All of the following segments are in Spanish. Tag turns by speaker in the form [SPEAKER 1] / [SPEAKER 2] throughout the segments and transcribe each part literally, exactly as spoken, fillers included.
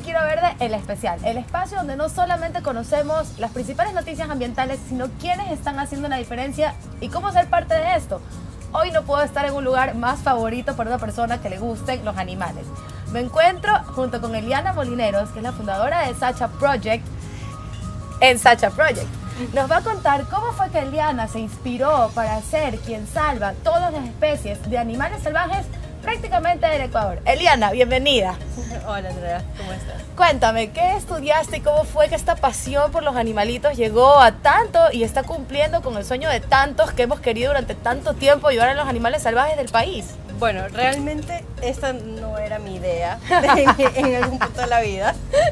[SPEAKER 1] Esquina Verde, El Especial, el espacio donde no solamente conocemos las principales noticias ambientales, sino quiénes están haciendo la diferencia y cómo ser parte de esto. Hoy no puedo estar en un lugar más favorito para una persona que le gusten los animales. Me encuentro junto con Eliana Molineros, que es la fundadora de Sacha Project, en Sacha Project. Nos va a contar cómo fue que Eliana se inspiró para ser quien salva todas las especies de animales salvajes prácticamente del Ecuador. Eliana, bienvenida.
[SPEAKER 2] Hola Andrea, ¿cómo estás?
[SPEAKER 1] Cuéntame, ¿qué estudiaste y cómo fue que esta pasión por los animalitos llegó a tanto y está cumpliendo con el sueño de tantos que hemos querido durante tanto tiempo ayudar a los animales salvajes del país?
[SPEAKER 2] Bueno, realmente esta no era mi idea en algún punto de la vida,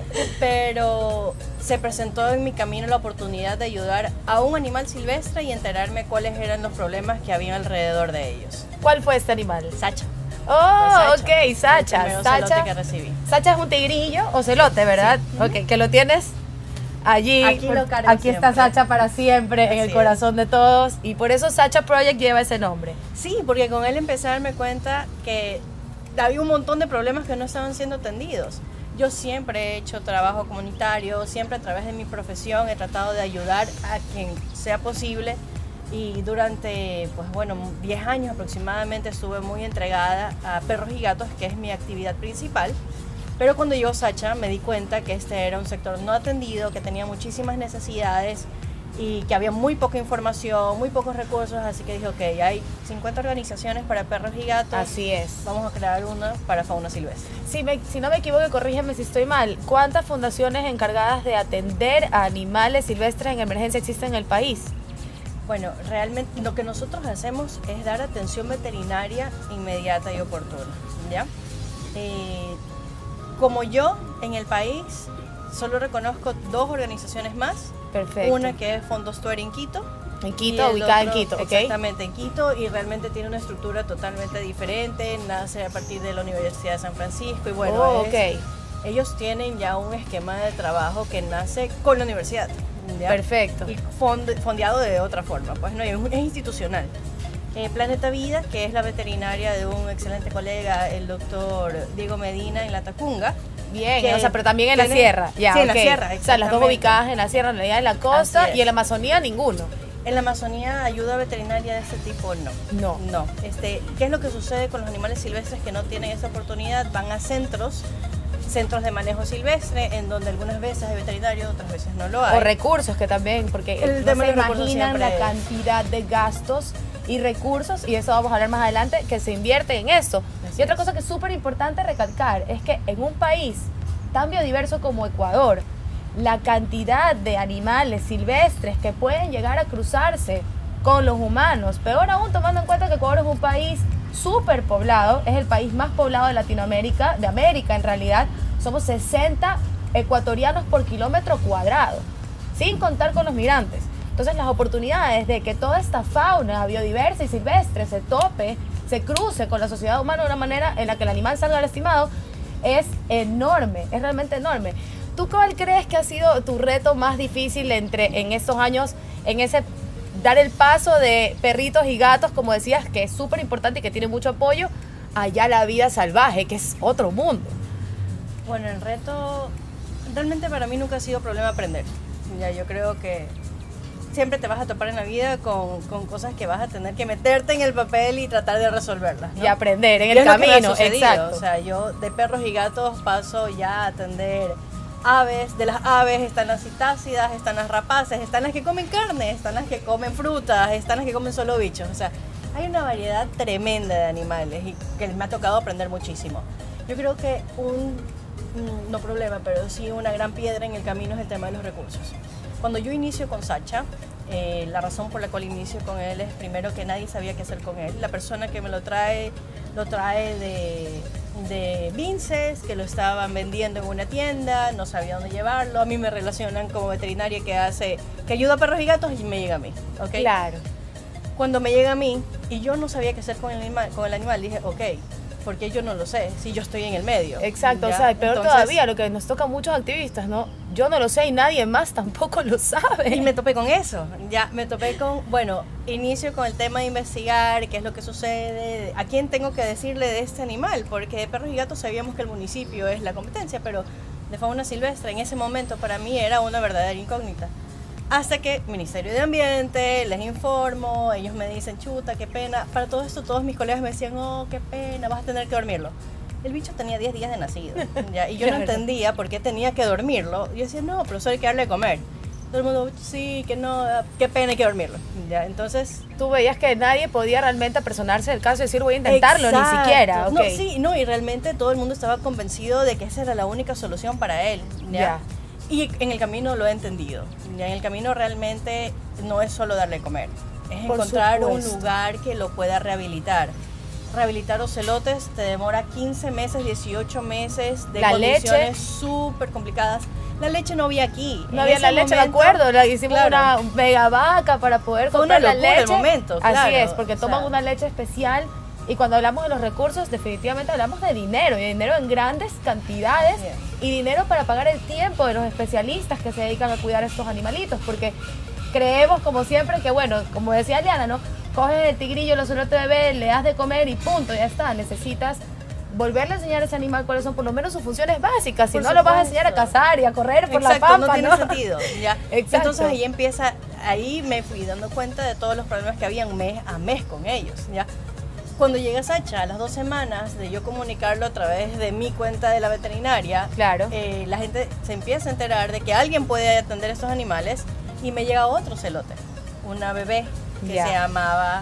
[SPEAKER 2] pero se presentó en mi camino la oportunidad de ayudar a un animal silvestre y enterarme cuáles eran los problemas que había alrededor de ellos.
[SPEAKER 1] ¿Cuál fue este animal?
[SPEAKER 2] Sacha.
[SPEAKER 1] Oh,
[SPEAKER 2] Sacha.
[SPEAKER 1] ok, Sacha.
[SPEAKER 2] El primero
[SPEAKER 1] Sacha
[SPEAKER 2] celote que recibí.
[SPEAKER 1] Sacha es un tigrillo o celote, ¿verdad?
[SPEAKER 2] Sí.
[SPEAKER 1] Ok, que lo tienes allí.
[SPEAKER 2] Aquí lo cargo
[SPEAKER 1] Aquí está
[SPEAKER 2] siempre.
[SPEAKER 1] Sacha para siempre, en el
[SPEAKER 2] Así
[SPEAKER 1] corazón de todos. Y por eso Sacha Project lleva ese nombre.
[SPEAKER 2] Sí, porque con él empecé a darme cuenta que había un montón de problemas que no estaban siendo atendidos. Yo siempre he hecho trabajo comunitario, siempre a través de mi profesión he tratado de ayudar a quien sea posible y durante, pues bueno, diez años aproximadamente estuve muy entregada a perros y gatos, que es mi actividad principal. Pero cuando llegó Sacha me di cuenta que este era un sector no atendido, que tenía muchísimas necesidades y que había muy poca información, muy pocos recursos, así que dije, ok, hay cincuenta organizaciones para perros y gatos.
[SPEAKER 1] Así es.
[SPEAKER 2] Vamos a crear una para fauna silvestre.
[SPEAKER 1] Si, me, si no me equivoco, corrígeme si estoy mal. ¿Cuántas fundaciones encargadas de atender a animales silvestres en emergencia existen en el país?
[SPEAKER 2] Bueno, realmente lo que nosotros hacemos es dar atención veterinaria inmediata y oportuna, ¿ya? Eh, como yo, en el país, solo reconozco dos organizaciones más.
[SPEAKER 1] Perfecto.
[SPEAKER 2] Una que es Fondos Tuer en Quito.
[SPEAKER 1] En
[SPEAKER 2] y
[SPEAKER 1] Quito,
[SPEAKER 2] el
[SPEAKER 1] ubicada en
[SPEAKER 2] otro,
[SPEAKER 1] Quito, ¿ok?
[SPEAKER 2] Exactamente, en Quito, y realmente tiene una estructura totalmente diferente, nace a partir de la Universidad de San Francisco y bueno,
[SPEAKER 1] Oh,
[SPEAKER 2] es,
[SPEAKER 1] ok.
[SPEAKER 2] ellos tienen ya un esquema de trabajo que nace con la universidad. ¿ya?
[SPEAKER 1] Perfecto.
[SPEAKER 2] Y fond, fondeado de otra forma, pues no, es, es institucional. Eh, Planeta Vida, que es la veterinaria de un excelente colega, el doctor Diego Medina, en La Tacunga.
[SPEAKER 1] Bien,
[SPEAKER 2] que
[SPEAKER 1] o sea, pero también en la
[SPEAKER 2] tiene-
[SPEAKER 1] sierra. Ya,
[SPEAKER 2] sí, en la
[SPEAKER 1] ok.
[SPEAKER 2] sierra,
[SPEAKER 1] O sea, las dos
[SPEAKER 2] exactamente.
[SPEAKER 1] ubicadas en la sierra, en realidad en la costa,
[SPEAKER 2] Así es.
[SPEAKER 1] y en la Amazonía ninguno.
[SPEAKER 2] En la Amazonía, ayuda veterinaria de este tipo, no.
[SPEAKER 1] No.
[SPEAKER 2] No. Este, ¿qué es lo que sucede con los animales silvestres que no tienen esa oportunidad? Van a centros, centros de manejo silvestre, en donde algunas veces hay veterinario, otras veces no lo hay.
[SPEAKER 1] O recursos que también, porque
[SPEAKER 2] El
[SPEAKER 1] no
[SPEAKER 2] tema
[SPEAKER 1] se
[SPEAKER 2] de los recursos
[SPEAKER 1] imaginan
[SPEAKER 2] siempre-
[SPEAKER 1] la cantidad de gastos y recursos, y eso vamos a hablar más adelante, que se invierte en esto.
[SPEAKER 2] Así
[SPEAKER 1] Y otra
[SPEAKER 2] es.
[SPEAKER 1] cosa que es súper importante recalcar es que en un país tan biodiverso como Ecuador, la cantidad de animales silvestres que pueden llegar a cruzarse con los humanos, peor aún tomando en cuenta que Ecuador es un país súper poblado, es el país más poblado de Latinoamérica, de América en realidad, somos sesenta ecuatorianos por kilómetro cuadrado, sin contar con los migrantes. Entonces las oportunidades de que toda esta fauna biodiversa y silvestre se tope, se cruce con la sociedad humana de una manera en la que el animal salga lastimado, es enorme, es realmente enorme. ¿Tú cuál crees que ha sido tu reto más difícil entre, en estos años, en ese dar el paso de perritos y gatos, como decías, que es súper importante y que tiene mucho apoyo, allá la vida salvaje, que es otro mundo?
[SPEAKER 2] Bueno, el reto, realmente para mí nunca ha sido problema aprender. Ya, yo creo que siempre te vas a topar en la vida con, con cosas que vas a tener que meterte en el papel y tratar de resolverlas, ¿no?
[SPEAKER 1] Y aprender en
[SPEAKER 2] Y
[SPEAKER 1] el
[SPEAKER 2] es lo que me ha
[SPEAKER 1] camino,
[SPEAKER 2] sucedido,
[SPEAKER 1] exacto.
[SPEAKER 2] O sea, yo de perros y gatos paso ya a atender aves. De las aves están las citácidas, están las rapaces, están las que comen carne, están las que comen frutas, están las que comen solo bichos. O sea, hay una variedad tremenda de animales y que me ha tocado aprender muchísimo. Yo creo que un, no problema, pero sí una gran piedra en el camino es el tema de los recursos. Cuando yo inicio con Sacha, eh, la razón por la cual inicio con él es primero que nadie sabía qué hacer con él. La persona que me lo trae, lo trae de, de Vinces, que lo estaban vendiendo en una tienda, no sabía dónde llevarlo. A mí me relacionan como veterinaria que hace, que ayuda a perros y gatos y me llega a mí, ¿ok?
[SPEAKER 1] Claro.
[SPEAKER 2] Cuando me llega a mí y yo no sabía qué hacer con el animal, con el animal dije, ok, porque yo no lo sé, si yo estoy en el medio.
[SPEAKER 1] Exacto,
[SPEAKER 2] ¿ya?
[SPEAKER 1] o sea, peor
[SPEAKER 2] Entonces,
[SPEAKER 1] todavía, lo que nos toca a muchos activistas, ¿no? Yo no lo sé y nadie más tampoco lo sabe.
[SPEAKER 2] Y me topé con eso, ya me topé con, bueno, inicio con el tema de investigar qué es lo que sucede, a quién tengo que decirle de este animal, porque de perros y gatos sabíamos que el municipio es la competencia, pero de fauna silvestre en ese momento para mí era una verdadera incógnita. Hasta que Ministerio de Ambiente, les informo, ellos me dicen, chuta, qué pena. Para todo esto todos mis colegas me decían, oh, qué pena, vas a tener que dormirlo. El bicho tenía diez días de nacido, ¿ya? Y yo no entendía por qué tenía que dormirlo. Yo decía, no, pero solo hay que darle de comer. Todo el mundo, sí, que no, qué pena, hay que dormirlo. ¿Ya? Entonces,
[SPEAKER 1] tú veías que nadie podía realmente apersonarse del caso y decir, voy a intentarlo,
[SPEAKER 2] exacto.
[SPEAKER 1] Ni siquiera.
[SPEAKER 2] No,
[SPEAKER 1] okay.
[SPEAKER 2] sí, no, y realmente todo el mundo estaba convencido de que esa era la única solución para él. ¿Ya?
[SPEAKER 1] Ya.
[SPEAKER 2] Y en el camino lo he entendido. ¿Ya? En el camino realmente no es solo darle de comer, es
[SPEAKER 1] Por
[SPEAKER 2] encontrar
[SPEAKER 1] supuesto.
[SPEAKER 2] un lugar que lo pueda rehabilitar. Rehabilitar ocelotes te demora quince meses, dieciocho meses de
[SPEAKER 1] la
[SPEAKER 2] condiciones súper complicadas. La leche no había aquí.
[SPEAKER 1] No
[SPEAKER 2] En
[SPEAKER 1] había
[SPEAKER 2] ese
[SPEAKER 1] la leche,
[SPEAKER 2] momento,
[SPEAKER 1] me acuerdo, la hicimos
[SPEAKER 2] claro,
[SPEAKER 1] una mega vaca para poder
[SPEAKER 2] Fue
[SPEAKER 1] comprar
[SPEAKER 2] una
[SPEAKER 1] la
[SPEAKER 2] locura
[SPEAKER 1] leche.
[SPEAKER 2] el momento,
[SPEAKER 1] Así
[SPEAKER 2] claro,
[SPEAKER 1] es, porque
[SPEAKER 2] o
[SPEAKER 1] toman
[SPEAKER 2] sea.
[SPEAKER 1] una leche especial y cuando hablamos de los recursos, definitivamente hablamos de dinero, y dinero en grandes cantidades
[SPEAKER 2] Yeah.
[SPEAKER 1] y dinero para pagar el tiempo de los especialistas que se dedican a cuidar a estos animalitos, porque creemos como siempre que, bueno, como decía Liana, ¿no? Coges el tigrillo, el ocelote bebé, le das de comer y punto, ya está. Necesitas volverle a enseñar a ese animal cuáles son por lo menos sus funciones básicas, si
[SPEAKER 2] Por
[SPEAKER 1] no lo vas a
[SPEAKER 2] supuesto.
[SPEAKER 1] enseñar a cazar y a correr por
[SPEAKER 2] Exacto,
[SPEAKER 1] la pampa,
[SPEAKER 2] no tiene
[SPEAKER 1] ¿no?
[SPEAKER 2] sentido. ¿Ya?
[SPEAKER 1] Exacto.
[SPEAKER 2] Entonces ahí empieza, ahí me fui dando cuenta de todos los problemas que habían mes a mes con ellos. ¿Ya? Cuando llega Sacha, a las dos semanas de yo comunicarlo a través de mi cuenta de la veterinaria,
[SPEAKER 1] Claro.
[SPEAKER 2] eh, la gente se empieza a enterar de que alguien puede atender estos animales y me llega otro celote, una bebé que
[SPEAKER 1] Ya.
[SPEAKER 2] se llamaba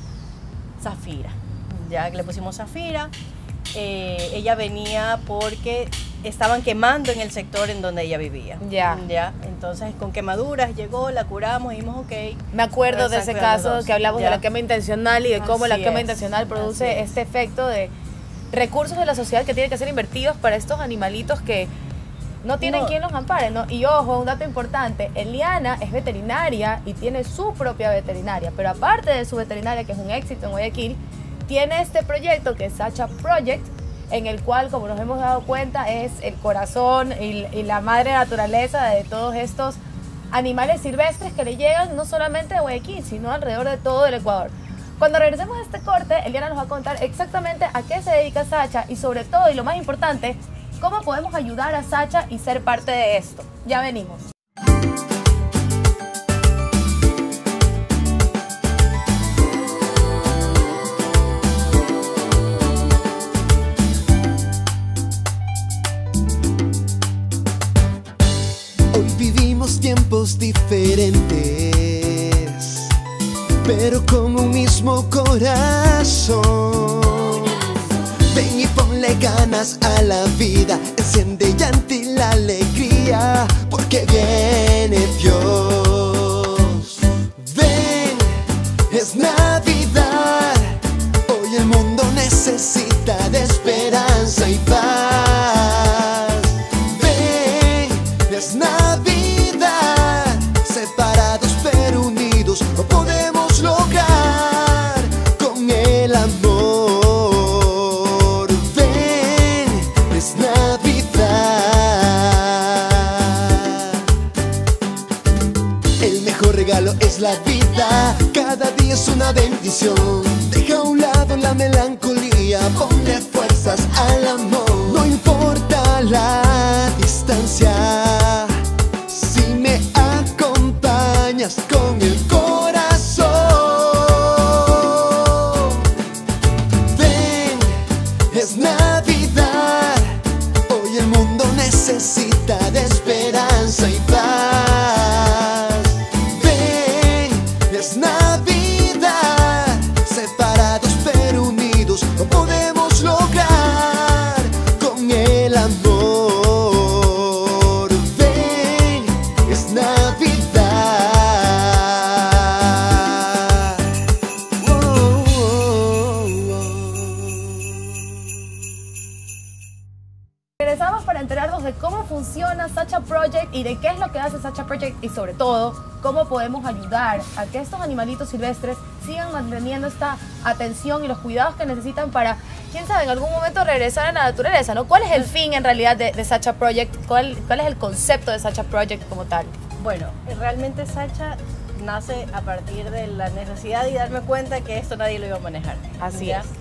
[SPEAKER 2] Zafira. Ya que le pusimos Zafira, eh, ella venía porque estaban quemando en el sector en donde ella vivía.
[SPEAKER 1] Ya.
[SPEAKER 2] Ya. Entonces con quemaduras llegó, la curamos, dijimos ok.
[SPEAKER 1] Me acuerdo
[SPEAKER 2] Ahora
[SPEAKER 1] de
[SPEAKER 2] están
[SPEAKER 1] ese
[SPEAKER 2] cuidando
[SPEAKER 1] caso
[SPEAKER 2] dos.
[SPEAKER 1] que hablamos
[SPEAKER 2] Ya.
[SPEAKER 1] de la quema intencional y de cómo la
[SPEAKER 2] Así
[SPEAKER 1] quema
[SPEAKER 2] es,
[SPEAKER 1] intencional produce
[SPEAKER 2] así es.
[SPEAKER 1] este efecto de recursos de la sociedad que tienen que ser invertidos para estos animalitos que no tienen
[SPEAKER 2] No.
[SPEAKER 1] quien los ampare, ¿no? Y ojo, un dato importante, Eliana es veterinaria y tiene su propia veterinaria, pero aparte de su veterinaria, que es un éxito en Guayaquil, tiene este proyecto que es Sacha Project, en el cual, como nos hemos dado cuenta, es el corazón y, y la madre naturaleza de todos estos animales silvestres que le llegan no solamente a Guayaquil, sino alrededor de todo el Ecuador. Cuando regresemos a este corte, Eliana nos va a contar exactamente a qué se dedica Sacha y sobre todo, y lo más importante, cómo podemos ayudar a Sacha y ser parte de esto. Ya venimos.
[SPEAKER 3] Hoy vivimos tiempos diferentes, pero con un mismo corazón. Ven y ponle ganas a la vida, enciende ya en ti la alegría, porque viene Dios. Ven, es Navidad, hoy el mundo necesita de esperanza y paz. Ven, es Navidad, separados pero unidos lo podemos lograr con el amor. Ven, es Navidad. El mejor regalo es la vida, cada día es una bendición. Deja a un lado la melancolía, ponle fuerzas al amor. No importa la distancia, si me acompañas con el corazón. Ven, es Navidad, hoy el mundo necesita de esperanza y paz. Ven, es Navidad, separados pero unidos lo podemos lograr con el amor. Ven, es Navidad. Oh, oh, oh.
[SPEAKER 1] Regresamos para enterarnos de cómo funciona Sacha Project y de qué es lo que hace Sacha Project y sobre todo cómo podemos ayudar a que estos animalitos silvestres sigan manteniendo esta atención y los cuidados que necesitan para, quién sabe, en algún momento regresar a la naturaleza, ¿no? ¿Cuál es el fin en realidad de, de Sacha Project? ¿Cuál, ¿Cuál es el concepto de Sacha Project como tal?
[SPEAKER 2] Bueno, realmente Sacha nace a partir de la necesidad y darme cuenta que esto nadie lo iba a manejar.
[SPEAKER 1] Así
[SPEAKER 2] ¿ya?
[SPEAKER 1] es.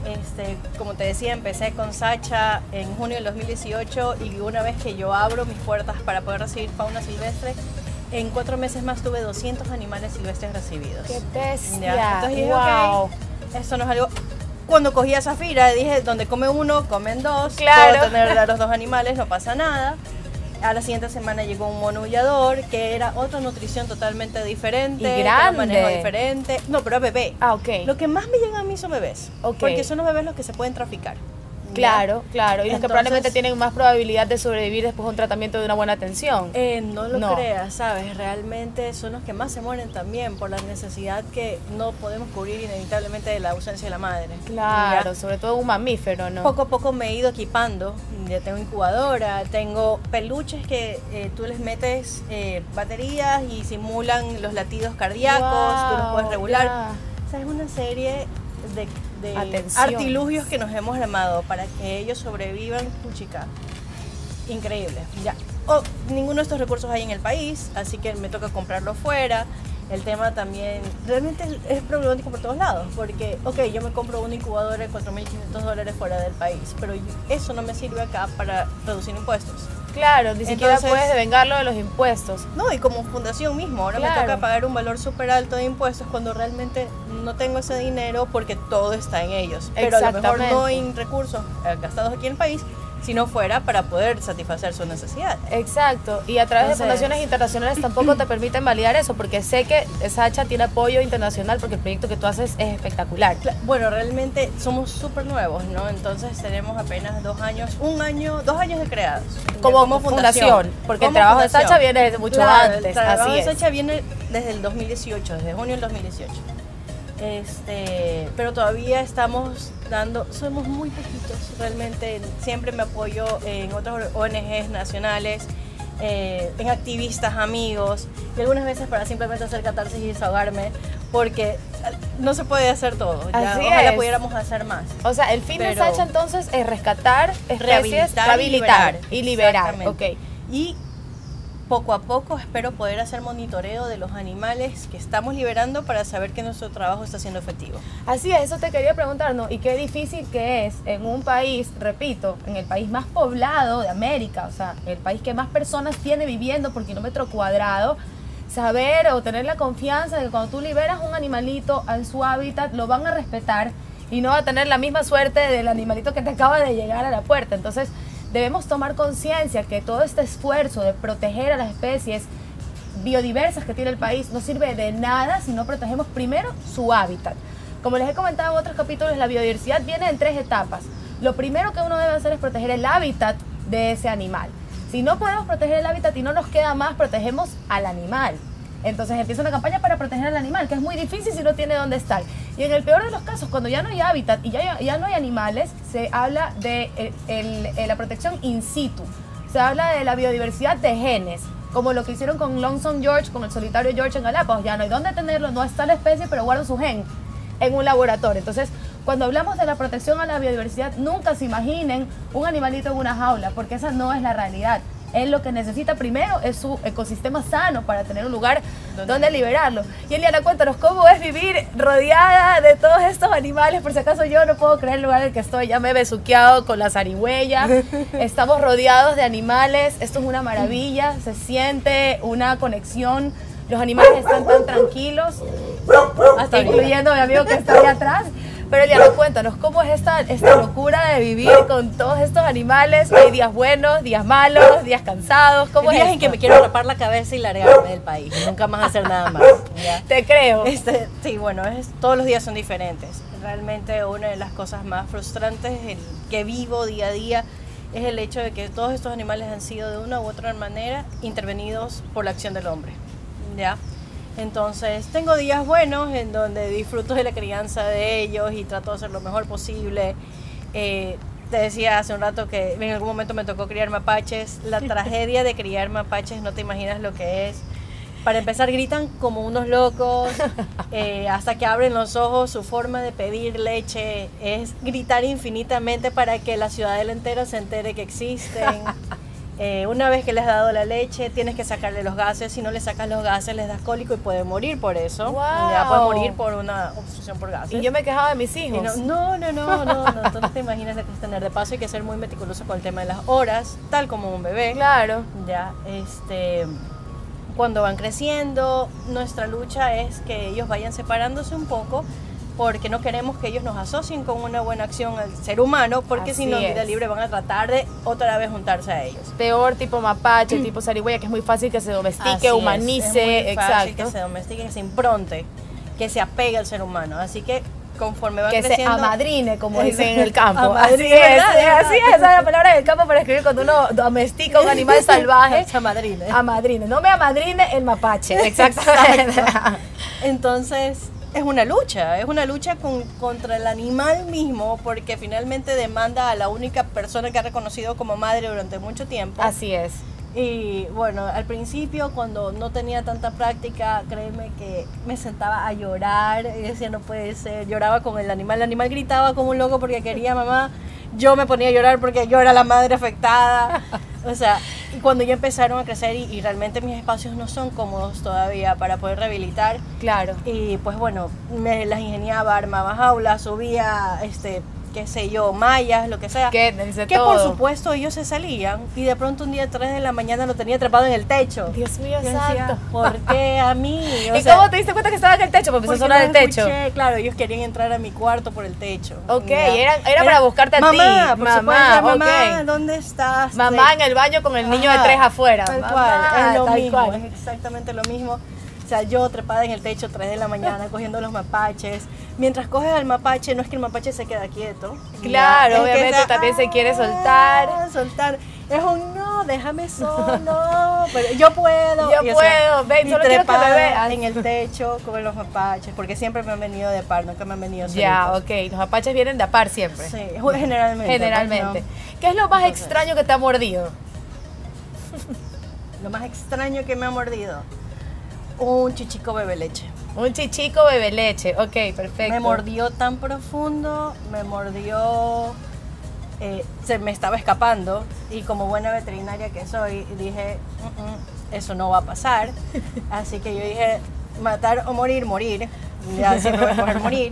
[SPEAKER 2] este, como te decía, empecé con Sacha en junio del dos mil dieciocho y una vez que yo abro mis puertas para poder recibir fauna silvestre, en cuatro meses más tuve doscientos animales silvestres recibidos.
[SPEAKER 1] ¡Qué bestia!
[SPEAKER 2] ¿Ya? Entonces dije,
[SPEAKER 1] wow.
[SPEAKER 2] ok, esto no es algo... Cuando cogí a Zafira dije, donde come uno, comen dos,
[SPEAKER 1] Claro.
[SPEAKER 2] puedo tener a los dos animales, no pasa nada. A la siguiente semana llegó un mono aullador, que era otra nutrición totalmente diferente,
[SPEAKER 1] Y
[SPEAKER 2] con un
[SPEAKER 1] grande.
[SPEAKER 2] manejo diferente. No, pero bebé.
[SPEAKER 1] Ah, ok.
[SPEAKER 2] Lo que más me llega a mí son bebés,
[SPEAKER 1] Ok.
[SPEAKER 2] porque son los bebés los que se pueden traficar.
[SPEAKER 1] Claro, claro. Y los que
[SPEAKER 2] Entonces-
[SPEAKER 1] probablemente tienen más probabilidad de sobrevivir después de un tratamiento de una buena atención.
[SPEAKER 2] Eh, no lo
[SPEAKER 1] No.
[SPEAKER 2] creas, ¿sabes? Realmente son los que más se mueren también por la necesidad que no podemos cubrir inevitablemente de la ausencia de la madre.
[SPEAKER 1] Claro,
[SPEAKER 2] ¿Ya?
[SPEAKER 1] sobre todo un mamífero, ¿no?
[SPEAKER 2] Poco a poco me he ido equipando. Ya tengo incubadora, tengo peluches que eh, tú les metes eh, baterías y simulan los latidos cardíacos, tú los puedes
[SPEAKER 1] Wow,
[SPEAKER 2] regular.
[SPEAKER 1] ya.
[SPEAKER 2] O sea, es una serie de, de
[SPEAKER 1] Atención.
[SPEAKER 2] artilugios que nos hemos armado para que ellos sobrevivan, chica. Increíble. Ya. Oh, ninguno de estos recursos hay en el país, así que me toca comprarlo fuera. El tema también, realmente es, es problemático por todos lados, porque, ok, yo me compro una incubadora de cuatro mil quinientos dólares fuera del país, pero yo- eso no me sirve acá para reducir impuestos.
[SPEAKER 1] Claro, ni siquiera
[SPEAKER 2] Entonces-
[SPEAKER 1] puedes devengarlo de los impuestos.
[SPEAKER 2] No, y como fundación mismo, ahora
[SPEAKER 1] Claro.
[SPEAKER 2] me toca pagar un valor súper alto de impuestos cuando realmente no tengo ese dinero porque todo está en ellos. Pero a lo mejor
[SPEAKER 1] Exactamente.
[SPEAKER 2] no en recursos eh, gastados aquí en el país, sino fuera para poder satisfacer sus necesidades.
[SPEAKER 1] Exacto, y a través
[SPEAKER 2] Entonces-
[SPEAKER 1] de fundaciones internacionales tampoco te permiten validar eso, porque sé que Sacha tiene apoyo internacional porque el proyecto que tú haces es espectacular.
[SPEAKER 2] Cla- Bueno, realmente somos súper nuevos, ¿no? Entonces tenemos apenas dos años, un año, dos años de creados. de-
[SPEAKER 1] Como, fundación, porque el
[SPEAKER 2] Como
[SPEAKER 1] trabajo de
[SPEAKER 2] fundación.
[SPEAKER 1] Sacha viene desde mucho
[SPEAKER 2] Claro,
[SPEAKER 1] antes,
[SPEAKER 2] El trabajo
[SPEAKER 1] así
[SPEAKER 2] de
[SPEAKER 1] es.
[SPEAKER 2] Sacha viene desde el dos mil dieciocho, desde junio del dos mil dieciocho. Este, pero todavía estamos dando, somos muy poquitos, realmente siempre me apoyo en otras O N Ges nacionales, eh, en activistas, amigos, y algunas veces para simplemente hacer catarsis y desahogarme, porque eh, no se puede hacer todo, ya,
[SPEAKER 1] Así
[SPEAKER 2] ojalá
[SPEAKER 1] es.
[SPEAKER 2] pudiéramos hacer más.
[SPEAKER 1] O sea, el fin de
[SPEAKER 2] Pero-
[SPEAKER 1] Sacha entonces es rescatar especies,
[SPEAKER 2] Rehabilitar y
[SPEAKER 1] rehabilitar
[SPEAKER 2] liberar.
[SPEAKER 1] y liberar.
[SPEAKER 2] Exactamente.
[SPEAKER 1] Ok.
[SPEAKER 2] Y poco a poco espero poder hacer monitoreo de los animales que estamos liberando para saber que nuestro trabajo está siendo efectivo.
[SPEAKER 1] Así es, eso te quería preguntar, ¿no? Y qué difícil que es en un país, repito, en el país más poblado de América, o sea, el país que más personas tiene viviendo por kilómetro cuadrado, saber o tener la confianza de que cuando tú liberas un animalito en su hábitat, lo van a respetar y no va a tener la misma suerte del animalito que te acaba de llegar a la puerta. Entonces, debemos tomar conciencia que todo este esfuerzo de proteger a las especies biodiversas que tiene el país no sirve de nada si no protegemos primero su hábitat. Como les he comentado en otros capítulos, la biodiversidad viene en tres etapas. Lo primero que uno debe hacer es proteger el hábitat de ese animal. Si no podemos proteger el hábitat y no nos queda más, protegemos al animal. Entonces empieza una campaña para proteger al animal, que es muy difícil si no tiene dónde estar. Y en el peor de los casos, cuando ya no hay hábitat y ya, ya no hay animales, se habla de el- el- el- la protección in situ. Se habla de la biodiversidad de genes, como lo que hicieron con Lonesome George, con el solitario George en Galápagos. Ya no hay dónde tenerlo, no está la especie, pero guardan su gen en un laboratorio. Entonces, cuando hablamos de la protección a la biodiversidad, nunca se imaginen un animalito en una jaula, porque esa no es la realidad. Él lo que necesita primero es su ecosistema sano para tener un lugar donde liberarlo. Y Eliana, cuéntanos, ¿cómo es vivir rodeada de todos estos animales? Por si acaso yo no puedo creer el lugar en el que estoy, ya me he besuqueado con la zarigüeya. Estamos rodeados de animales, esto es una maravilla, se siente una conexión. Los animales están tan tranquilos, hasta incluyendo a mi amigo que está ahí atrás. Pero Eliana, cuéntanos, ¿cómo es esta, esta locura de vivir con todos estos animales? Hay días buenos, días malos, días cansados, ¿cómo
[SPEAKER 2] Hay
[SPEAKER 1] es
[SPEAKER 2] días en que
[SPEAKER 1] esto?
[SPEAKER 2] me quiero rapar la cabeza y largarme del país, nunca más hacer nada más. ¿ya?
[SPEAKER 1] Te creo.
[SPEAKER 2] Este, sí, bueno, es, todos los días son diferentes. Realmente una de las cosas más frustrantes el que vivo día a día es el hecho de que todos estos animales han sido de una u otra manera intervenidos por la acción del hombre. ¿Ya? Entonces, tengo días buenos en donde disfruto de la crianza de ellos y trato de hacer lo mejor posible. Eh, te decía hace un rato que en algún momento me tocó criar mapaches. La tragedia de criar mapaches, no te imaginas lo que es. Para empezar, gritan como unos locos, eh, hasta que abren los ojos. Su forma de pedir leche es gritar infinitamente para que la ciudadela entera se entere que existen. Eh, una vez que les has dado la leche, tienes que sacarle los gases. Si no le sacas los gases, les das cólico y pueden morir por eso.
[SPEAKER 1] Wow.
[SPEAKER 2] Ya pueden morir por una obstrucción por gases.
[SPEAKER 1] Y yo me quejaba de mis
[SPEAKER 2] Y
[SPEAKER 1] hijos.
[SPEAKER 2] no, no, no, no, no, no, tú no te imaginas lo que es tener. De paso hay que ser muy meticuloso con el tema de las horas, tal como un bebé.
[SPEAKER 1] Claro.
[SPEAKER 2] Ya, este, cuando van creciendo, nuestra lucha es que ellos vayan separándose un poco, porque no queremos que ellos nos asocien con una buena acción al ser humano, porque
[SPEAKER 1] Así
[SPEAKER 2] si no, en vida
[SPEAKER 1] es.
[SPEAKER 2] libre van a tratar de otra vez juntarse a ellos.
[SPEAKER 1] Peor tipo mapache, tipo zarigüeya, que es muy fácil que se domestique,
[SPEAKER 2] Así es,
[SPEAKER 1] humanice,
[SPEAKER 2] es muy fácil
[SPEAKER 1] exacto.
[SPEAKER 2] que se domestique, que se impronte, que se apegue al ser humano. Así que conforme van
[SPEAKER 1] Que se
[SPEAKER 2] creciendo,
[SPEAKER 1] amadrine, como dicen en el campo.
[SPEAKER 2] Amadrine,
[SPEAKER 1] Así es,
[SPEAKER 2] ¿verdad? ¿verdad?
[SPEAKER 1] así es, esa es la palabra del campo para escribir cuando uno domestica un animal salvaje.
[SPEAKER 2] Se amadrine.
[SPEAKER 1] Amadrine, no me amadrine el mapache, exactamente.
[SPEAKER 2] Entonces, es una lucha, es una lucha con, contra el animal mismo, porque finalmente demanda a la única persona que ha reconocido como madre durante mucho tiempo.
[SPEAKER 1] Así es.
[SPEAKER 2] Y bueno, al principio, cuando no tenía tanta práctica, créeme que me sentaba a llorar y decía, no puede ser, lloraba con el animal, el animal gritaba como un loco porque quería mamá, yo me ponía a llorar porque yo era la madre afectada. O sea, y cuando ya empezaron a crecer y, y realmente mis espacios no son cómodos todavía para poder rehabilitar,
[SPEAKER 1] Claro.
[SPEAKER 2] y pues bueno, me las ingeniaba, armaba jaulas, subía, este, qué sé yo, mallas, lo que sea.
[SPEAKER 1] Que dice
[SPEAKER 2] Que por
[SPEAKER 1] todo.
[SPEAKER 2] supuesto ellos se salían y de pronto un día a tres de la mañana lo tenía atrapado en el techo.
[SPEAKER 1] Dios mío,
[SPEAKER 2] Yo decía,
[SPEAKER 1] santo.
[SPEAKER 2] ¿por qué a mí? O
[SPEAKER 1] ¿Y
[SPEAKER 2] sea,
[SPEAKER 1] cómo te diste cuenta que estaba en el techo? Porque empezó a
[SPEAKER 2] porque
[SPEAKER 1] sonar
[SPEAKER 2] no
[SPEAKER 1] el techo.
[SPEAKER 2] escuché, claro, ellos querían entrar a mi cuarto por el techo.
[SPEAKER 1] Ok,
[SPEAKER 2] Ya.
[SPEAKER 1] era, era para buscarte a
[SPEAKER 2] mamá,
[SPEAKER 1] ti.
[SPEAKER 2] por
[SPEAKER 1] Mamá,
[SPEAKER 2] supuesto, mamá,
[SPEAKER 1] ok.
[SPEAKER 2] ¿dónde estás?
[SPEAKER 1] Mamá en el baño con el niño
[SPEAKER 2] Ajá,
[SPEAKER 1] de tres afuera.
[SPEAKER 2] Tal
[SPEAKER 1] Mamá,
[SPEAKER 2] cual, es lo
[SPEAKER 1] tal
[SPEAKER 2] mismo,
[SPEAKER 1] cual.
[SPEAKER 2] es exactamente lo mismo. O sea, yo trepada en el techo tres de la mañana cogiendo los mapaches. Mientras coges al mapache, no es que el mapache se queda quieto.
[SPEAKER 1] Claro,
[SPEAKER 2] Ya, es que
[SPEAKER 1] obviamente
[SPEAKER 2] está,
[SPEAKER 1] también se quiere
[SPEAKER 2] "Ah,
[SPEAKER 1] soltar".
[SPEAKER 2] soltar. Es un no, déjame solo. Pero yo puedo.
[SPEAKER 1] Yo
[SPEAKER 2] y, o
[SPEAKER 1] puedo, ven,
[SPEAKER 2] y
[SPEAKER 1] solo quiero que me
[SPEAKER 2] trepada
[SPEAKER 1] veas.
[SPEAKER 2] en el techo con los mapaches, porque siempre me han venido de par, nunca me han venido
[SPEAKER 1] Ya,
[SPEAKER 2] solitos.
[SPEAKER 1] ok. Los mapaches vienen de a par siempre.
[SPEAKER 2] Sí, generalmente.
[SPEAKER 1] Generalmente.
[SPEAKER 2] pues,
[SPEAKER 1] ¿Qué es lo más
[SPEAKER 2] Entonces.
[SPEAKER 1] extraño que te ha mordido?
[SPEAKER 2] no. Lo más extraño que me ha mordido, un chichico bebe leche.
[SPEAKER 1] Un chichico bebe leche. Ok, perfecto.
[SPEAKER 2] Me mordió tan profundo, me mordió, eh, se me estaba escapando y como buena veterinaria que soy, dije, "Mm, mm, eso no va a pasar". Así que yo dije, matar o morir, morir. Ya siempre voy a escoger morir.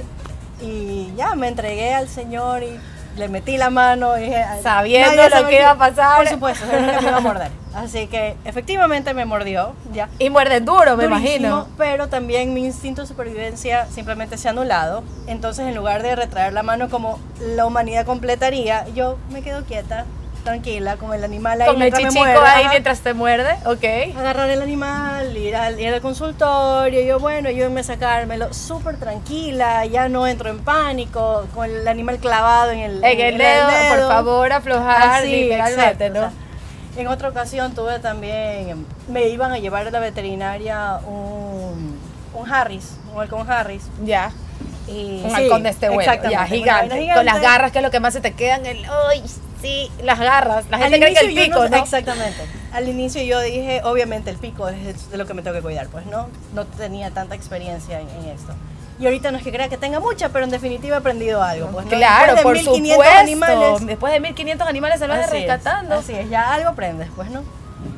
[SPEAKER 2] Y ya me entregué al señor y le metí la mano y dije,
[SPEAKER 1] Sabiendo
[SPEAKER 2] "Nadie
[SPEAKER 1] lo
[SPEAKER 2] sabe
[SPEAKER 1] que iba a pasar".
[SPEAKER 2] Por supuesto, sabía que me iba a morder. Así que efectivamente me mordió, ya.
[SPEAKER 1] Y muerden duro, me
[SPEAKER 2] Durísimo,
[SPEAKER 1] imagino.
[SPEAKER 2] pero también mi instinto de supervivencia simplemente se ha anulado. Entonces, en lugar de retraer la mano como la humanidad completaría, yo me quedo quieta, tranquila, con el animal ahí
[SPEAKER 1] Con el
[SPEAKER 2] mientras me
[SPEAKER 1] chichico
[SPEAKER 2] muerde,
[SPEAKER 1] ahí
[SPEAKER 2] ajá.
[SPEAKER 1] mientras te muerde. Ok.
[SPEAKER 2] Agarrar el animal, ir al, ir al consultorio, yo bueno, yo me sacármelo súper tranquila, ya no entro en pánico, con el animal clavado en el,
[SPEAKER 1] En el dedo, por favor, aflojar
[SPEAKER 2] Así,
[SPEAKER 1] literalmente,
[SPEAKER 2] exacto,
[SPEAKER 1] ¿no?
[SPEAKER 2] o sea, en otra ocasión tuve también, me iban a llevar a la veterinaria un, un Harris, un halcón Harris.
[SPEAKER 1] Ya.
[SPEAKER 2] Y,
[SPEAKER 1] Un
[SPEAKER 2] sí,
[SPEAKER 1] halcón de este vuelo,
[SPEAKER 2] exactamente,
[SPEAKER 1] ya,
[SPEAKER 2] una
[SPEAKER 1] gigante,
[SPEAKER 2] vaina
[SPEAKER 1] con las
[SPEAKER 2] gigante.
[SPEAKER 1] garras que es lo que más se te quedan. El, ¡ay, sí! Las garras. La
[SPEAKER 2] Al
[SPEAKER 1] gente cree que el
[SPEAKER 2] inicio yo
[SPEAKER 1] pico,
[SPEAKER 2] no-
[SPEAKER 1] ¿no?
[SPEAKER 2] Exactamente. Al inicio yo dije, obviamente el pico es de lo que me tengo que cuidar, pues no, no tenía tanta experiencia en, en esto. Y ahorita no es que crea que tenga mucha, pero en definitiva he aprendido algo. Pues, ¿no?
[SPEAKER 1] Claro,
[SPEAKER 2] Después de
[SPEAKER 1] por
[SPEAKER 2] mil quinientos
[SPEAKER 1] supuesto.
[SPEAKER 2] animales,
[SPEAKER 1] Después de mil quinientos animales se van
[SPEAKER 2] así es,
[SPEAKER 1] rescatando.
[SPEAKER 2] así es, ya algo aprendes, pues, ¿no?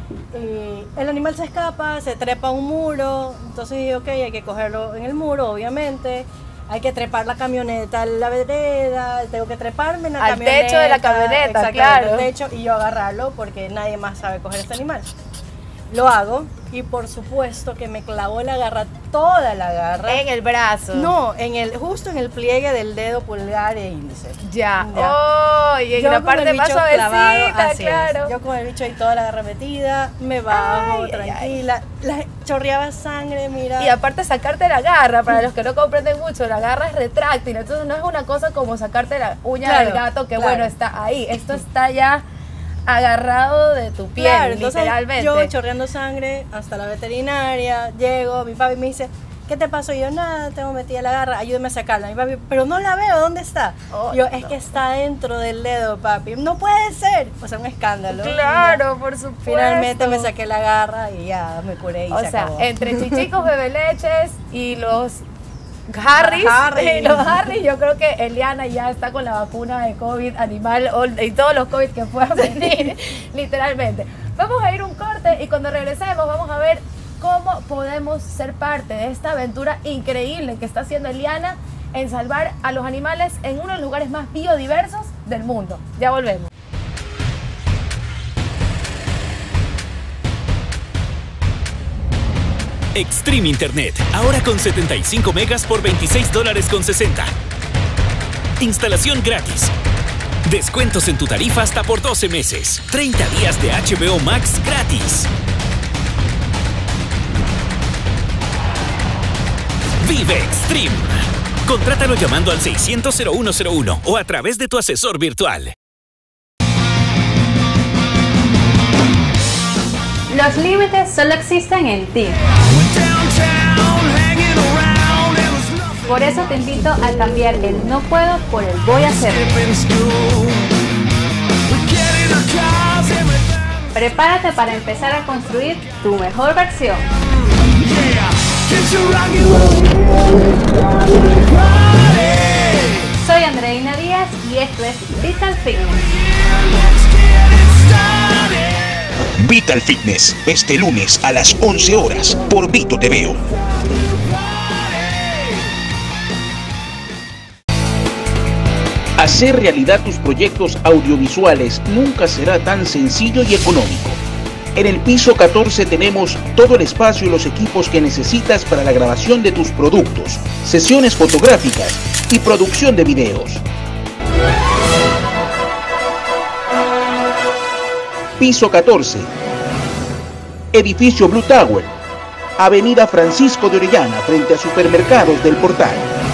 [SPEAKER 2] Y el animal se escapa, se trepa a un muro, entonces dije, ok, hay que cogerlo en el muro, obviamente. Hay que trepar la camioneta a la vereda, tengo que treparme en la
[SPEAKER 1] Al
[SPEAKER 2] camioneta.
[SPEAKER 1] techo de la camioneta,
[SPEAKER 2] exactamente,
[SPEAKER 1] claro.
[SPEAKER 2] al techo y yo agarrarlo porque nadie más sabe coger este animal. Lo hago y por supuesto que me clavó la garra, toda la garra.
[SPEAKER 1] En el brazo.
[SPEAKER 2] No, en el, justo en el pliegue del dedo pulgar e índice.
[SPEAKER 1] Ya.
[SPEAKER 2] Ya.
[SPEAKER 1] Oh, y en
[SPEAKER 2] Yo
[SPEAKER 1] la
[SPEAKER 2] con
[SPEAKER 1] parte
[SPEAKER 2] el
[SPEAKER 1] más
[SPEAKER 2] bicho
[SPEAKER 1] suavecita,
[SPEAKER 2] clavado, así es.
[SPEAKER 1] claro.
[SPEAKER 2] Yo con el bicho ahí toda la garra metida, me bajo,
[SPEAKER 1] Ay, ay,
[SPEAKER 2] tranquila. La, chorreaba sangre, mira.
[SPEAKER 1] Y aparte sacarte la garra, para los que no comprenden mucho, la garra es retráctil, entonces no es una cosa como sacarte la uña
[SPEAKER 2] Claro,
[SPEAKER 1] del gato que
[SPEAKER 2] claro.
[SPEAKER 1] bueno, está ahí. Esto está ya agarrado de tu piel,
[SPEAKER 2] Claro, entonces
[SPEAKER 1] literalmente.
[SPEAKER 2] yo chorreando sangre hasta la veterinaria, llego, mi papi me dice, ¿qué te pasó? Y yo, nada, tengo metida la garra, ayúdame a sacarla. Mi papi, pero no la veo, ¿dónde está?
[SPEAKER 1] Oh,
[SPEAKER 2] yo,
[SPEAKER 1] no.
[SPEAKER 2] es que está dentro del dedo, papi. No puede ser. O sea, un escándalo.
[SPEAKER 1] Claro,
[SPEAKER 2] Ya.
[SPEAKER 1] por supuesto.
[SPEAKER 2] Finalmente me saqué la garra y ya me curé y
[SPEAKER 1] O
[SPEAKER 2] se
[SPEAKER 1] sea,
[SPEAKER 2] acabó.
[SPEAKER 1] entre chichicos, bebeleches y los Harris,
[SPEAKER 2] Harris.
[SPEAKER 1] los Harris, yo creo que Eliana ya está con la vacuna de COVID animal y todos los COVID que puedan venir, literalmente. Vamos a ir un corte y cuando regresemos vamos a ver cómo podemos ser parte de esta aventura increíble que está haciendo Eliana en salvar a los animales en uno de los lugares más biodiversos del mundo. Ya volvemos.
[SPEAKER 4] Extreme Internet, ahora con setenta y cinco megas por veintiséis dólares con sesenta. Instalación gratis. Descuentos en tu tarifa hasta por doce meses. treinta días de H B O Max gratis. Vive Extreme. Contrátalo llamando al seiscientos cero uno cero uno o a través de tu asesor virtual.
[SPEAKER 5] Los límites solo existen en ti. Por eso te invito a cambiar el no puedo por el voy a hacer. Prepárate para empezar a construir tu mejor versión. Soy Andreina Díaz y esto es Vital Fitness.
[SPEAKER 6] Vital Fitness, este lunes a las once horas por Vito T V. Hacer realidad tus proyectos audiovisuales nunca será tan sencillo y económico. En el piso catorce tenemos todo el espacio y los equipos que necesitas para la grabación de tus productos, sesiones fotográficas y producción de videos. Piso catorce, edificio Blue Tower, Avenida Francisco de Orellana, frente a Supermercados del Portal.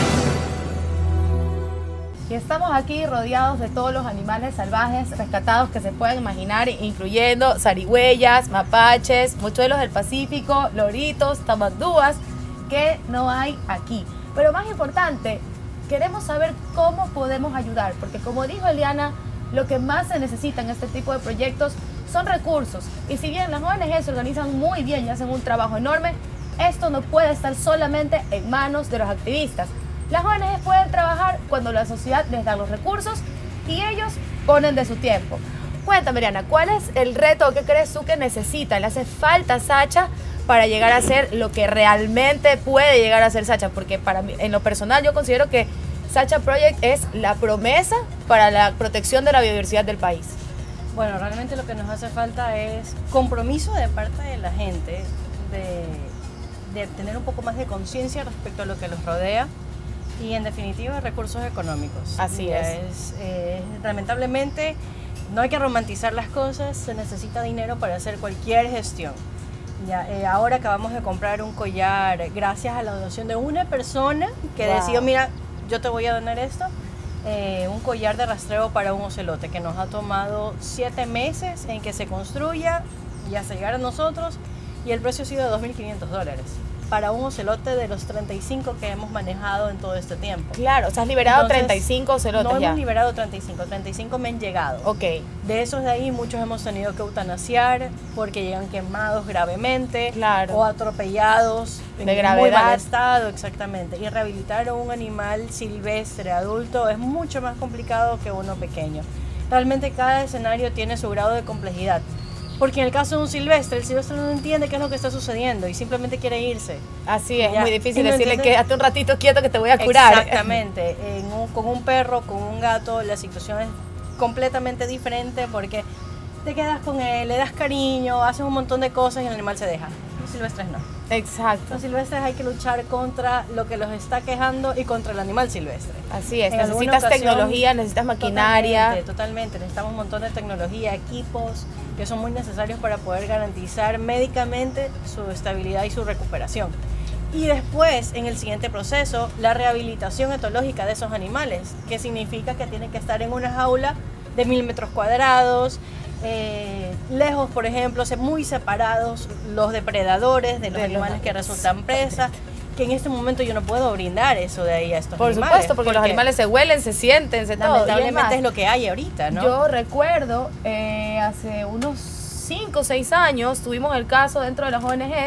[SPEAKER 1] Y estamos aquí rodeados de todos los animales salvajes rescatados que se pueden imaginar, incluyendo zarigüeyas, mapaches, mochuelos del Pacífico, loritos, tamandúas, que no hay aquí. Pero más importante, queremos saber cómo podemos ayudar, porque como dijo Eliana, lo que más se necesita en este tipo de proyectos son recursos. Y si bien las O N G se organizan muy bien y hacen un trabajo enorme, esto no puede estar solamente en manos de los activistas. Las O N G pueden trabajar cuando la sociedad les da los recursos y ellos ponen de su tiempo. Cuéntame, Eliana, ¿cuál es el reto que crees tú que necesita, le hace falta a Sacha para llegar a ser lo que realmente puede llegar a ser Sacha? Porque para mí, en lo personal, yo considero que Sacha Project es la promesa para la protección de la biodiversidad del país.
[SPEAKER 2] Bueno, realmente lo que nos hace falta es compromiso de parte de la gente, de, de tener un poco más de conciencia respecto a lo que los rodea y en definitiva recursos económicos.
[SPEAKER 1] Así
[SPEAKER 2] Ya
[SPEAKER 1] es.
[SPEAKER 2] es eh, lamentablemente no hay que romantizar las cosas, se necesita dinero para hacer cualquier gestión. Ya, eh, ahora acabamos de comprar un collar gracias a la donación de una persona que
[SPEAKER 1] Wow.
[SPEAKER 2] decidió, mira, yo te voy a donar esto. Eh, un collar de rastreo para un ocelote que nos ha tomado siete meses en que se construya y hasta llegar a nosotros, y el precio ha sido de dos mil quinientos dólares para un ocelote de los treinta y cinco que hemos manejado en todo este tiempo.
[SPEAKER 1] Claro, o sea, has liberado
[SPEAKER 2] Entonces,
[SPEAKER 1] treinta y cinco celotes
[SPEAKER 2] no
[SPEAKER 1] ya.
[SPEAKER 2] hemos liberado treinta y cinco, treinta y cinco me han llegado.
[SPEAKER 1] Ok,
[SPEAKER 2] De esos de ahí muchos hemos tenido que eutanasiar porque llegan quemados gravemente,
[SPEAKER 1] Claro.
[SPEAKER 2] o atropellados
[SPEAKER 1] De
[SPEAKER 2] en muy
[SPEAKER 1] gravedad.
[SPEAKER 2] mal estado, exactamente. Y rehabilitar a un animal silvestre adulto es mucho más complicado que uno pequeño. Realmente cada escenario tiene su grado de complejidad. Porque en el caso de un silvestre, el silvestre no entiende qué es lo que está sucediendo y simplemente quiere irse.
[SPEAKER 1] así es,
[SPEAKER 2] Ya.
[SPEAKER 1] muy difícil
[SPEAKER 2] Y no
[SPEAKER 1] decirle
[SPEAKER 2] entiende-
[SPEAKER 1] quédate un ratito quieto que te voy a curar.
[SPEAKER 2] Exactamente. En un- con un perro, con un gato, la situación es completamente diferente porque te quedas con él, le das cariño, haces un montón de cosas y el animal se deja. Los silvestres no.
[SPEAKER 1] Exacto,
[SPEAKER 2] Los silvestres hay que luchar contra lo que los está quejando y contra el animal silvestre.
[SPEAKER 1] así es,
[SPEAKER 2] En alguna
[SPEAKER 1] necesitas
[SPEAKER 2] ocasión,
[SPEAKER 1] tecnología, necesitas maquinaria.
[SPEAKER 2] Totalmente, totalmente. Necesitamos un montón de tecnología, equipos que son muy necesarios para poder garantizar médicamente su estabilidad y su recuperación. Y después, en el siguiente proceso, la rehabilitación etológica de esos animales, que significa que tienen que estar en una jaula de mil metros cuadrados, eh, lejos, por ejemplo, se- muy separados los depredadores de los
[SPEAKER 1] De los-
[SPEAKER 2] animales que resultan presa, que en este momento yo no puedo brindar eso de ahí a estos
[SPEAKER 1] Por
[SPEAKER 2] animales.
[SPEAKER 1] supuesto, porque los animales se huelen, se sienten, se todo. Y es
[SPEAKER 2] lamentablemente
[SPEAKER 1] más,
[SPEAKER 2] es lo que hay ahorita, ¿no?
[SPEAKER 1] Yo recuerdo eh, hace unos cinco o seis años tuvimos el caso dentro de las O N Ges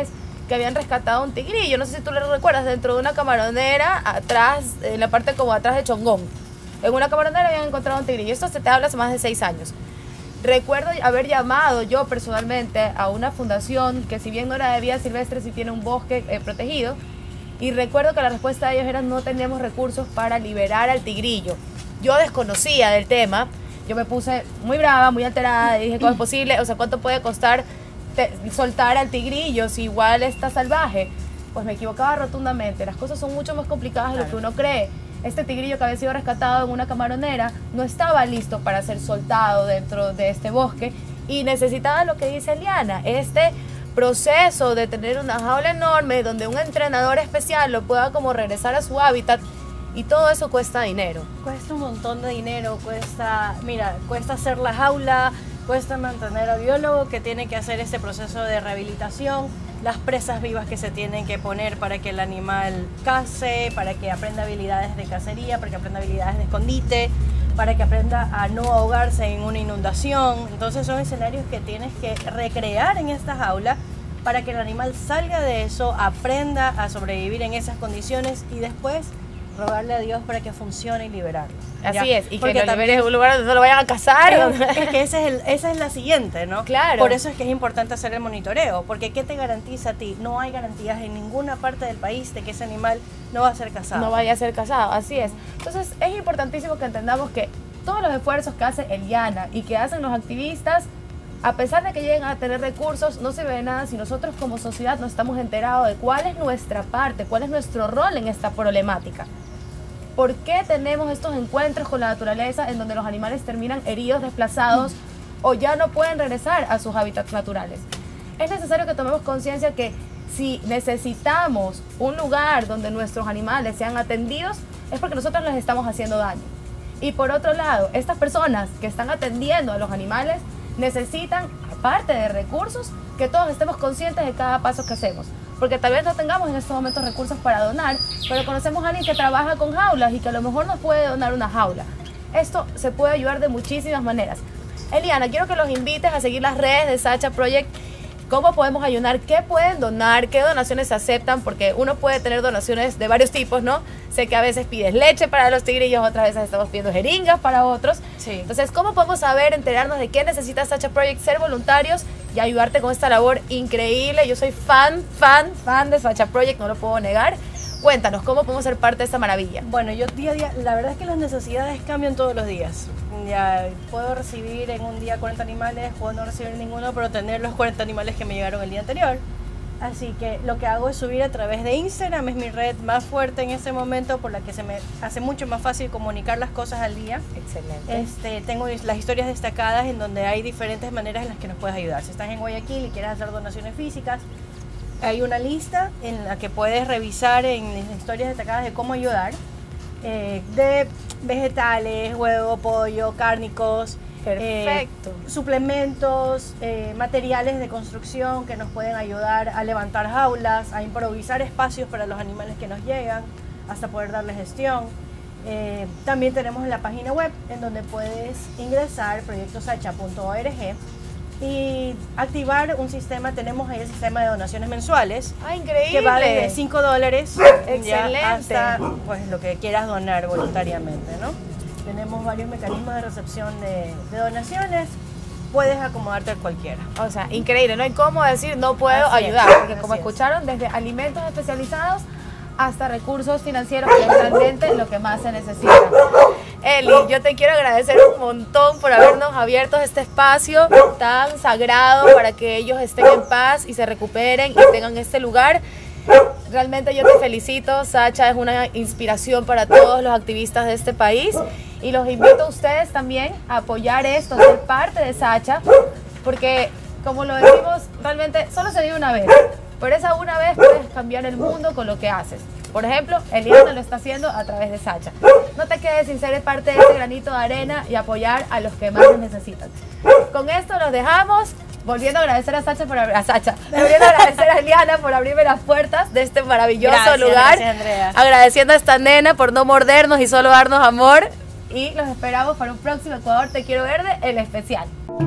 [SPEAKER 1] que habían rescatado un tigrillo, no sé si tú lo recuerdas, dentro de una camaronera, atrás, en la parte como atrás de Chongón. En una camaronera habían encontrado un tigrillo. Esto se te habla hace más de seis años. Recuerdo haber llamado yo personalmente a una fundación que, si bien no era de vida silvestre, sí tiene un bosque eh, protegido, y recuerdo que la respuesta de ellos era: no teníamos recursos para liberar al tigrillo. Yo desconocía del tema, yo me puse muy brava, muy alterada, y dije: ¿cómo es posible? O sea, ¿cuánto puede costar te, soltar al tigrillo si igual está salvaje? Pues me equivocaba rotundamente. Las cosas son mucho más complicadas de lo que uno cree. Este tigrillo que había sido rescatado en una camaronera no estaba listo para ser soltado dentro de este bosque, y necesitaba lo que dice Eliana, este proceso de tener una jaula enorme donde un entrenador especial lo pueda como regresar a su hábitat, y todo eso cuesta dinero.
[SPEAKER 2] Cuesta un montón de dinero, cuesta, mira, cuesta hacer la jaula, cuesta mantener al biólogo que tiene que hacer este proceso de rehabilitación, las presas vivas que se tienen que poner para que el animal cace, para que aprenda habilidades de cacería, para que aprenda habilidades de escondite, para que aprenda a no ahogarse en una inundación. Entonces son escenarios que tienes que recrear en esta jaula para que el animal salga de eso, aprenda a sobrevivir en esas condiciones y después rogarle a Dios para que funcione y liberarlo.
[SPEAKER 1] Así
[SPEAKER 2] ¿ya?
[SPEAKER 1] es, y
[SPEAKER 2] Porque
[SPEAKER 1] que lo
[SPEAKER 2] también
[SPEAKER 1] liberen en un lugar donde no lo vayan a cazar.
[SPEAKER 2] Es, es que ese es el, esa es la siguiente, ¿no?
[SPEAKER 1] Claro.
[SPEAKER 2] Por eso es que es importante hacer el monitoreo, porque ¿qué te garantiza a ti? No hay garantías en ninguna parte del país de que ese animal no va a ser cazado.
[SPEAKER 1] No vaya a ser cazado, así es. Entonces es importantísimo que entendamos que todos los esfuerzos que hace Eliana y que hacen los activistas, a pesar de que lleguen a tener recursos, no sirve de nada si nosotros como sociedad no estamos enterados de cuál es nuestra parte, cuál es nuestro rol en esta problemática. ¿Por qué tenemos estos encuentros con la naturaleza en donde los animales terminan heridos, desplazados o ya no pueden regresar a sus hábitats naturales? Es necesario que tomemos conciencia que si necesitamos un lugar donde nuestros animales sean atendidos, es porque nosotros les estamos haciendo daño. Y por otro lado, estas personas que están atendiendo a los animales necesitan, aparte de recursos, que todos estemos conscientes de cada paso que hacemos. Porque tal vez no tengamos en estos momentos recursos para donar, pero conocemos a alguien que trabaja con jaulas y que a lo mejor nos puede donar una jaula. Esto se puede ayudar de muchísimas maneras. Eliana, quiero que los invites a seguir las redes de Sacha Project. ¿Cómo podemos ayudar? ¿Qué pueden donar? ¿Qué donaciones se aceptan? Porque uno puede tener donaciones de varios tipos, ¿no? Sé que a veces pides leche para los tigrillos, otras veces estamos pidiendo jeringas para otros.
[SPEAKER 2] Sí.
[SPEAKER 1] Entonces, ¿cómo podemos saber, enterarnos de qué necesita Sacha Project, ser voluntarios y ayudarte con esta labor increíble? Yo soy fan, fan, fan de Sacha Project, no lo puedo negar. Cuéntanos, ¿cómo podemos ser parte de esta maravilla?
[SPEAKER 2] Bueno, yo día a día, la verdad es que las necesidades cambian todos los días. Ya puedo recibir en un día cuarenta animales, puedo no recibir ninguno, pero tener los cuarenta animales que me llegaron el día anterior. Así que lo que hago es subir a través de Instagram, es mi red más fuerte en este momento, por la que se me hace mucho más fácil comunicar las cosas al día.
[SPEAKER 1] Excelente.
[SPEAKER 2] Este, tengo las historias destacadas en donde hay diferentes maneras en las que nos puedes ayudar. Si estás en Guayaquil y quieres hacer donaciones físicas, hay una lista en la que puedes revisar en las historias destacadas de cómo ayudar, eh, de vegetales, huevo, pollo, cárnicos,
[SPEAKER 1] Perfecto.
[SPEAKER 2] eh, suplementos, eh, materiales de construcción que nos pueden ayudar a levantar jaulas, a improvisar espacios para los animales que nos llegan, hasta poder darles gestión. Eh, también tenemos la página web en donde puedes ingresar proyecto sacha punto org y activar un sistema. Tenemos ahí el sistema de donaciones mensuales.
[SPEAKER 1] ¡Ah, increíble!
[SPEAKER 2] Que va desde cinco dólares
[SPEAKER 1] Excelente.
[SPEAKER 2] hasta pues, lo que quieras donar voluntariamente, ¿no? Tenemos varios mecanismos de recepción de, de donaciones. Puedes acomodarte a cualquiera.
[SPEAKER 1] O sea, increíble, no hay cómo decir no puedo
[SPEAKER 2] Así es,
[SPEAKER 1] ayudar, porque como
[SPEAKER 2] así es.
[SPEAKER 1] escucharon, desde alimentos especializados hasta recursos financieros, que es realmente lo que más se necesita. Eli, yo te quiero agradecer un montón por habernos abierto este espacio tan sagrado para que ellos estén en paz y se recuperen y tengan este lugar. Realmente yo te felicito, Sacha es una inspiración para todos los activistas de este país y los invito a ustedes también a apoyar esto, a ser parte de Sacha, porque como lo decimos, realmente solo se vive una vez. Por esa una vez puedes cambiar el mundo con lo que haces. Por ejemplo, Eliana lo está haciendo a través de Sacha. No te quedes sin ser parte de ese granito de arena y apoyar a los que más lo necesitan. Con esto los dejamos, volviendo a agradecer a Sacha por a Sacha, volviendo a agradecer a Eliana por abrirme las puertas de este maravilloso
[SPEAKER 2] Gracias,
[SPEAKER 1] lugar.
[SPEAKER 2] gracias, Andrea.
[SPEAKER 1] Agradeciendo a esta nena por no mordernos y solo darnos amor. Y los esperamos para un próximo Ecuador Te Quiero Verde, el especial.